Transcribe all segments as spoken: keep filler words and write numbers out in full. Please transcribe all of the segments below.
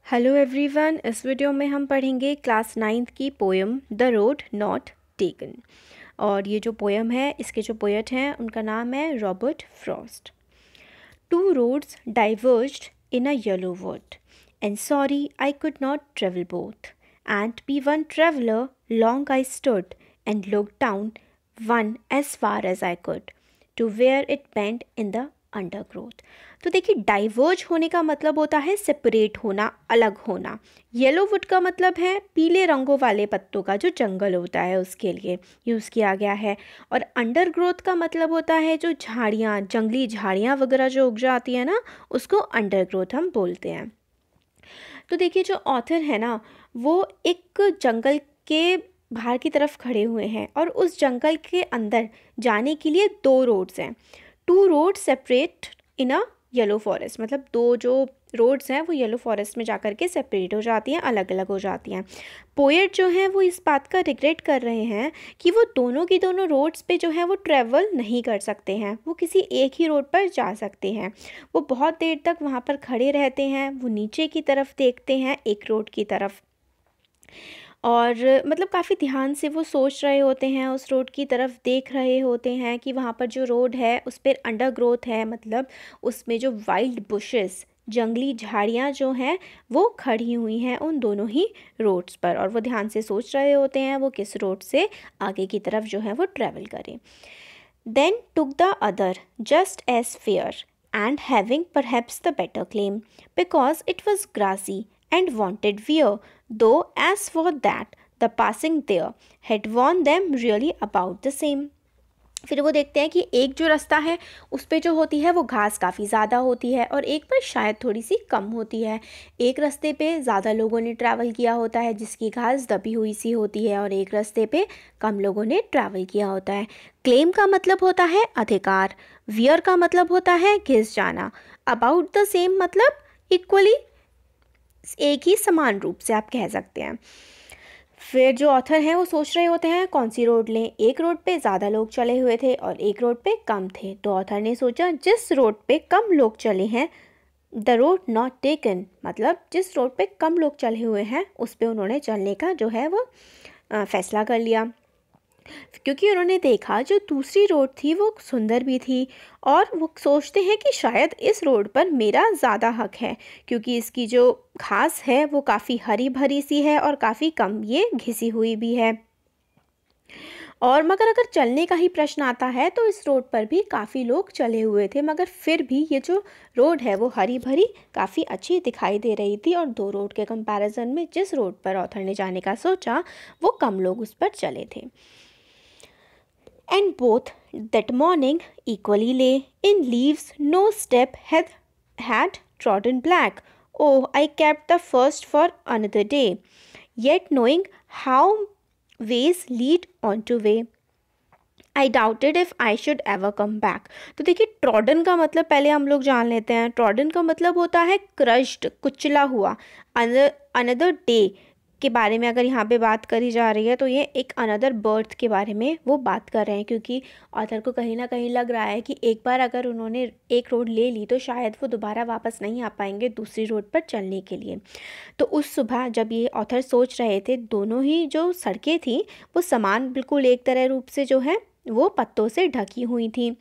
Hello everyone, इस video में हम पढ़ेंगे क्लास नाइन्थ की poem the road not taken. और ये जो पोएम है, इसके जो पोएट हैं उनका नाम है Robert Frost. Two roads diverged in a yellow wood and sorry I could not travel both and be one traveller long I stood and look down one as far as I could to where it bend in the undergrowth. तो देखिए, diverge होने का मतलब होता है separate होना, अलग होना। येलो वुड का मतलब है पीले रंगों वाले पत्तों का जो जंगल होता है उसके लिए यूज़ किया गया है। और अंडरग्रोथ का मतलब होता है जो झाड़ियाँ, जंगली झाड़ियाँ वगैरह जो उग जाती है ना, उसको अंडरग्रोथ हम बोलते हैं। तो देखिए, जो ऑथर है ना, वो एक जंगल के बाहर की तरफ खड़े हुए हैं और उस जंगल के अंदर जाने के लिए दो रोड्स हैं। Two road separate in a yellow forest, मतलब दो जो रोड्स हैं वो येलो फॉरेस्ट में जाकर के सेपरेट हो जाती हैं, अलग अलग हो जाती हैं। पोएट जो हैं वो इस बात का रिग्रेट कर रहे हैं कि वो दोनों की दोनों रोड्स पे जो है वो ट्रैवल नहीं कर सकते हैं, वो किसी एक ही रोड पर जा सकते हैं। वो बहुत देर तक वहाँ पर खड़े रहते हैं, वो नीचे की तरफ देखते हैं, एक रोड की तरफ, और मतलब काफ़ी ध्यान से वो सोच रहे होते हैं, उस रोड की तरफ देख रहे होते हैं कि वहाँ पर जो रोड है उस पर अंडरग्रोथ है, मतलब उसमें जो वाइल्ड बुशेस, जंगली झाड़ियाँ जो हैं वो खड़ी हुई हैं उन दोनों ही रोड्स पर। और वो ध्यान से सोच रहे होते हैं वो किस रोड से आगे की तरफ जो है वो ट्रैवल करें। Then took the other just as fair and having perhaps the better claim because it was grassy and wanted wear, though as for that the passing there had warned them really about the same। फिर वो देखते हैं कि एक जो रास्ता है उस पे जो होती है वो घास काफ़ी ज़्यादा होती है और एक पर शायद थोड़ी सी कम होती है। एक रास्ते पे ज़्यादा लोगों ने ट्रैवल किया होता है जिसकी घास दबी हुई सी होती है, और एक रास्ते पे कम लोगों ने ट्रैवल किया होता है। क्लेम का मतलब होता है अधिकार, वियर का मतलब होता है घिस जाना, अबाउट द सेम मतलब इक्वली, एक ही समान रूप से आप कह सकते हैं। फिर जो ऑथर हैं वो सोच रहे होते हैं कौन सी रोड लें। एक रोड पे ज़्यादा लोग चले हुए थे और एक रोड पे कम थे, तो ऑथर ने सोचा जिस रोड पे कम लोग चले हैं, द रोड नॉट टेकन, मतलब जिस रोड पे कम लोग चले हुए हैं उस पे उन्होंने चलने का जो है वो फैसला कर लिया। क्योंकि उन्होंने देखा जो दूसरी रोड थी वो सुंदर भी थी, और वो सोचते हैं कि शायद इस रोड पर मेरा ज़्यादा हक है, क्योंकि इसकी जो घास है वो काफ़ी हरी भरी सी है और काफ़ी कम ये घिसी हुई भी है। और मगर अगर चलने का ही प्रश्न आता है तो इस रोड पर भी काफ़ी लोग चले हुए थे, मगर फिर भी ये जो रोड है वो हरी भरी काफ़ी अच्छी दिखाई दे रही थी, और दो रोड के कंपैरिजन में जिस रोड पर ऑथर ने जाने का सोचा वो कम लोग उस पर चले थे। And both that morning equally lay in leaves, no step had had trodden black. Oh, I kept the first for another day, yet knowing how ways lead on to way, I doubted if I should ever come back। तो देखिए, trodden का मतलब पहले हम लोग जान लेते हैं। ट्रॉडन का मतलब होता है क्रश्ड, कुचला हुआ। अनदर डे के बारे में अगर यहाँ पे बात करी जा रही है तो ये एक अनदर बर्थ के बारे में वो बात कर रहे हैं, क्योंकि ऑथर को कहीं ना कहीं लग रहा है कि एक बार अगर उन्होंने एक रोड ले ली तो शायद वो दोबारा वापस नहीं आ पाएंगे दूसरी रोड पर चलने के लिए। तो उस सुबह जब ये ऑथर सोच रहे थे, दोनों ही जो सड़कें थी वो समान बिल्कुल एक तरह रूप से जो है वो पत्तों से ढकी हुई थी।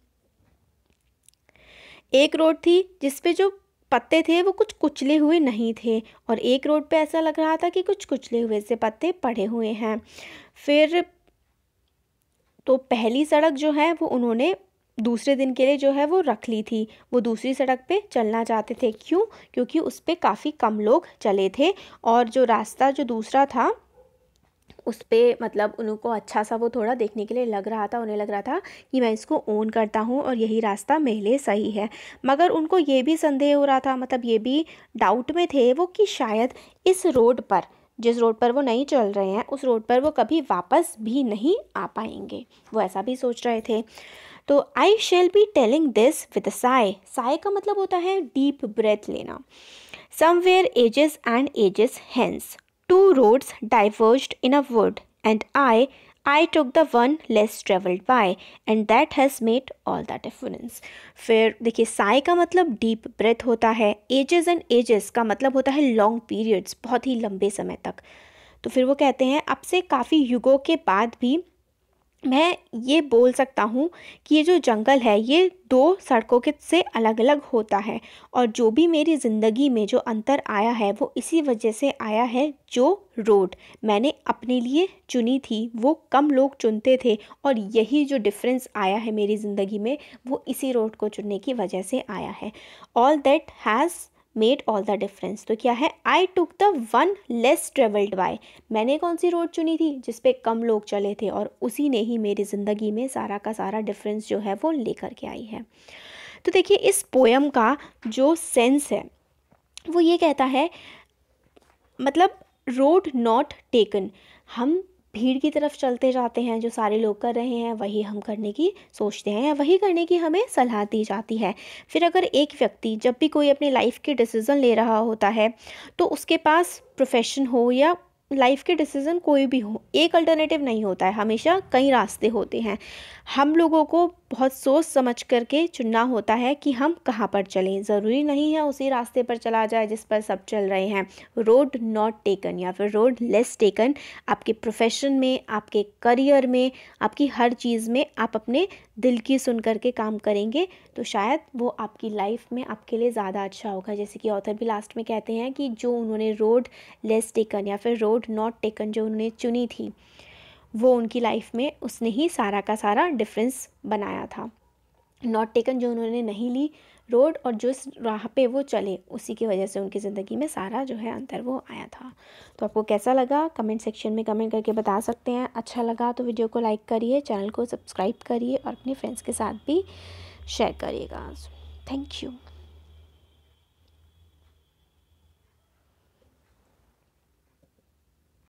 एक रोड थी जिसपे जो पत्ते थे वो कुछ कुचले हुए नहीं थे, और एक रोड पे ऐसा लग रहा था कि कुछ कुचले हुए से पत्ते पड़े हुए हैं। फिर तो पहली सड़क जो है वो उन्होंने दूसरे दिन के लिए जो है वो रख ली थी। वो दूसरी सड़क पे चलना चाहते थे, क्यों? क्योंकि उस पर काफ़ी कम लोग चले थे, और जो रास्ता जो दूसरा था उस पर मतलब उनको अच्छा सा वो थोड़ा देखने के लिए लग रहा था, उन्हें लग रहा था कि मैं इसको ओन करता हूँ और यही रास्ता मेरे लिए सही है। मगर उनको ये भी संदेह हो रहा था, मतलब ये भी डाउट में थे वो कि शायद इस रोड पर, जिस रोड पर वो नहीं चल रहे हैं, उस रोड पर वो कभी वापस भी नहीं आ पाएंगे, वो ऐसा भी सोच रहे थे। तो I shall be telling this with a sigh. Sigh का मतलब होता है डीप ब्रेथ लेना। Somewhere ages and ages hence two roads diverged in a wood, and I, I took the one less traveled by and that has made all the difference. फिर देखिए साई का मतलब deep breath होता है, edges and edges का मतलब होता है लॉन्ग पीरियड्स, बहुत ही लंबे समय तक। तो फिर वो कहते हैं अब से काफ़ी युगों के बाद भी मैं ये बोल सकता हूँ कि ये जो जंगल है ये दो सड़कों के से अलग अलग होता है, और जो भी मेरी ज़िंदगी में जो अंतर आया है वो इसी वजह से आया है, जो रोड मैंने अपने लिए चुनी थी वो कम लोग चुनते थे, और यही जो डिफरेंस आया है मेरी ज़िंदगी में वो इसी रोड को चुनने की वजह से आया है। All that has made all the difference. तो क्या है, I took the one less travelled by, मैंने कौन सी रोड चुनी थी जिस पे कम लोग चले थे, और उसी ने ही मेरी ज़िंदगी में सारा का सारा डिफरेंस जो है वो लेकर के आई है। तो देखिए इस पोएम का जो सेंस है वो ये कहता है, मतलब रोड नॉट टेकन, हम भीड़ की तरफ चलते जाते हैं, जो सारे लोग कर रहे हैं वही हम करने की सोचते हैं या वही करने की हमें सलाह दी जाती है। फिर अगर एक व्यक्ति जब भी कोई अपने लाइफ के डिसीज़न ले रहा होता है तो उसके पास प्रोफेशन हो या लाइफ के डिसीज़न कोई भी हो, एक अल्टरनेटिव नहीं होता है, हमेशा कई रास्ते होते हैं। हम लोगों को बहुत सोच समझ करके चुनना होता है कि हम कहाँ पर चलें, ज़रूरी नहीं है उसी रास्ते पर चला जाए जिस पर सब चल रहे हैं। रोड नॉट टेकन या फिर रोड लेस टेकन, आपके प्रोफेशन में, आपके करियर में, आपकी हर चीज़ में आप अपने दिल की सुन करके काम करेंगे तो शायद वो आपकी लाइफ में आपके लिए ज़्यादा अच्छा होगा। जैसे कि ऑथर भी लास्ट में कहते हैं कि जो उन्होंने रोड लेस टेकन या फिर रोड नॉट टेकन जो उन्होंने चुनी थी वो उनकी लाइफ में उसने ही सारा का सारा डिफरेंस बनाया था। नॉट टेकन जो उन्होंने नहीं ली रोड, और जो इस राह पे वो चले उसी की वजह से उनकी ज़िंदगी में सारा जो है अंतर वो आया था। तो आपको कैसा लगा कमेंट सेक्शन में कमेंट करके बता सकते हैं। अच्छा लगा तो वीडियो को लाइक करिए, चैनल को सब्सक्राइब करिए और अपने फ्रेंड्स के साथ भी शेयर करिएगा। Thank you.